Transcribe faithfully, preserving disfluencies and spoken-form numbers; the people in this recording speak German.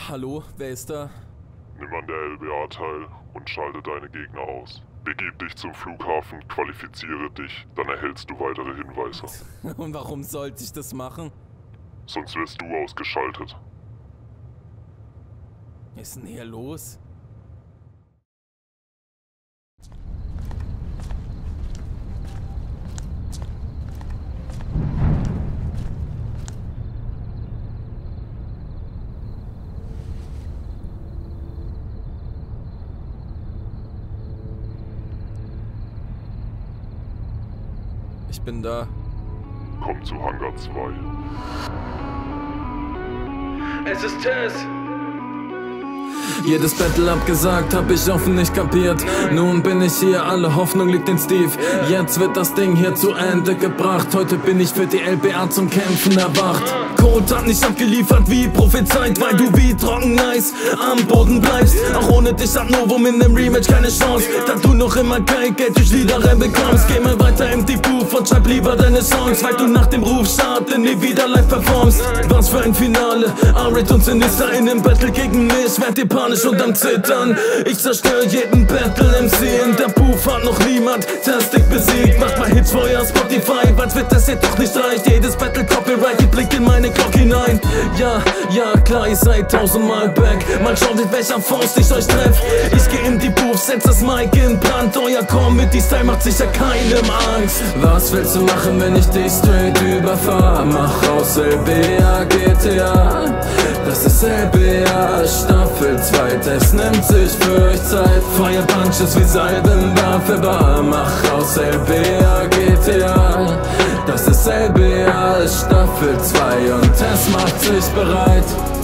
Hallo, wer ist da? Nimm an der L B A teil und schalte deine Gegner aus. Begib dich zum Flughafen, qualifiziere dich, dann erhältst du weitere Hinweise. Und warum sollte ich das machen? Sonst wirst du ausgeschaltet. Was ist denn hier los? Ich bin da. Komm zu Hangar zwei. Es ist Tess! Jedes Battle abgesagt, hab ich offen nicht kapiert. Nun bin ich hier, alle Hoffnung liegt in Steve. Jetzt wird das Ding hier zu Ende gebracht. Heute bin ich für die L B A zum Kämpfen erwacht. Code hat nicht abgeliefert wie prophezeit, weil du wie trocken Eis am Boden bleibst. Auch ohne dich hat Novum in dem Rematch keine Chance, da du noch immer kein Geld durch Lieder bekommst. Geh mal weiter im Deep Booth und schreib lieber deine Songs, weil du nach dem Rufstart nie wieder live performst. Was für ein Finale, Arid und Sinister in dem Battle gegen mich. Werd dir panisch und am Zittern. Ich zerstör jeden Battle M C in der Booth, hat noch niemand Tastic besiegt. Macht mal Hits für euer Spotify, weil's wird das jetzt doch nicht reicht. Jedes Battle Copyright, die blickt in meine Glock hinein. Ja, ja, klar, ihr seid tausendmal back. Mal schaut, mit welcher Faust ich euch treff. Ich geh in die Booth, setz das Mic in Brand. Euer Comedy-Style macht sicher keinem Angst. Was willst du machen, wenn ich dich straight überfahr? Mach aus L B A G T A. Das ist L B A Staffel zwei, das nimmt sich für euch Zeit. Fire Punches wie Salbenbar für Bar. Mach aus L B A G T A. Das ist L B A Staffel zwei und es macht sich bereit.